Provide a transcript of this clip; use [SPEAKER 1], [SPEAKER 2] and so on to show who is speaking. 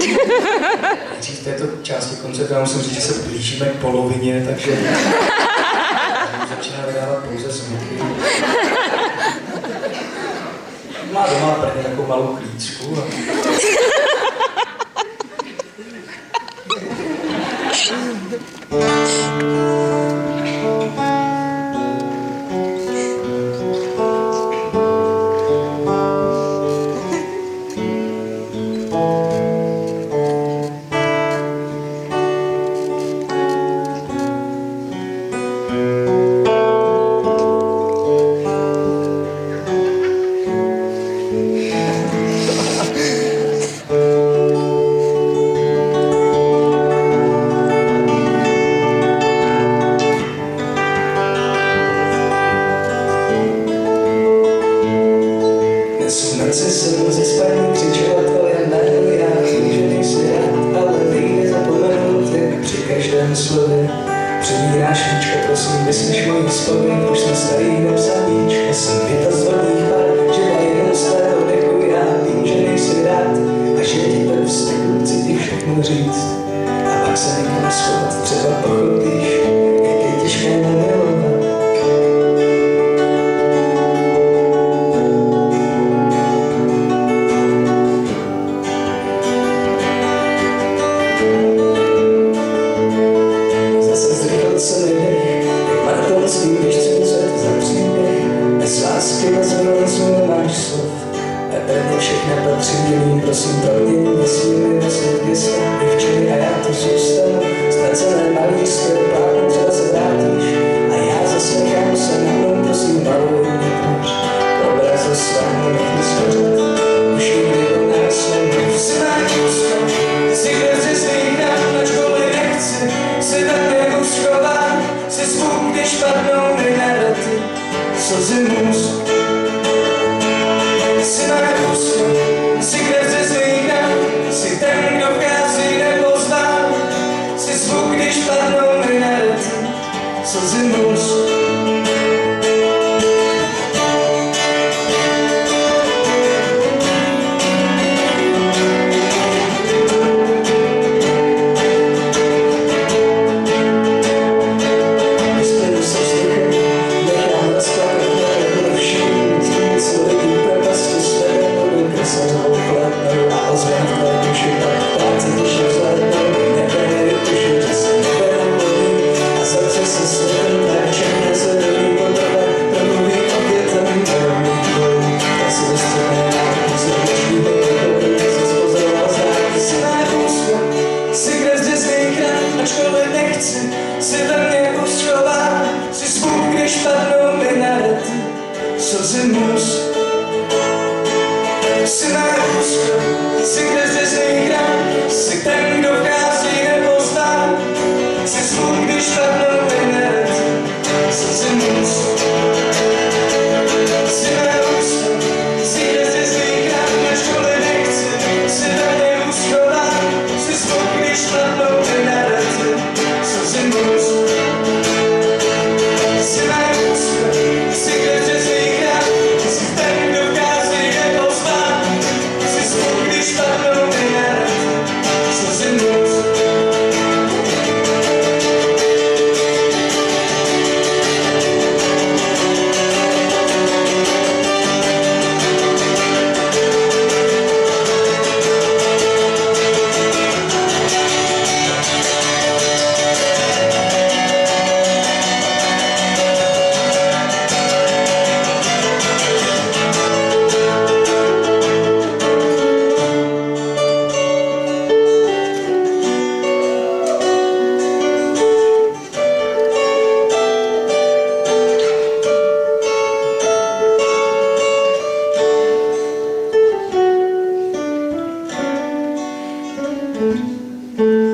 [SPEAKER 1] V této části koncertu já musím říct, že se blížíme k polovině, takže začíná vydávat pouze smutky. Má doma prvně takovou malou klíčku. Jsem ze spaní křičela tvoje jméno, já vím, že nejsi rád, ale nejde zapomenout, jak při každém slově přebíráš víčka, prosím, vyslyš moji vzpomín, už jsem starý nepsaníč, já jsem věta z vodních pár, žila jenom z tvého dechu, já vím, že nejsi rád, a že ti tak vztekl, chci ti všechno říct, a pak se někam schovat, třeba pochopíš, jak je těžké nemilovat. Všechny patří dělím, prosím, pravdění, nesmíme veslit města, děvčiny a já tu zůstanu, ztracené malířské, plánu třeba se vrátíš, a já zasměchám se na mnou, prosím, maluj mě tvář, k obrazu svému nechni schořet, už nikdy do nás nemluv. Jsi náčuska, jsi kvěci slíkám, ačkoliv nechci, si tak něhu schovám, si zvuk, když padnou mi na rty, slzy můz. Jsi na Rusku, jsi kvěci slíkám, jsi ten, kdo vchází nepoznám, jsi zvuk, když padnou mi na rty, slzy můz. Si ve mně uschová, si zvuk, když padnou mi na rty, slzy můz. Jsi na Rusku, jsi kde zřezný chrám, jsi ten, kdo vchází nepoznám, si zvuk, když padnou mi na rty, slzy můz. Jsi na Rusku, jsi kde zřezný chrám, ačkoliv nechci, si ve mně uschová, si zvuk, když padnou mi na rty, slzy můz. Jsi na Rusku, jsi kde zřezný chrám, jsi ten, kdo vchází nepoznám, si zvuk, když padnou mi na rty, slzy můz.
[SPEAKER 2] Thank you.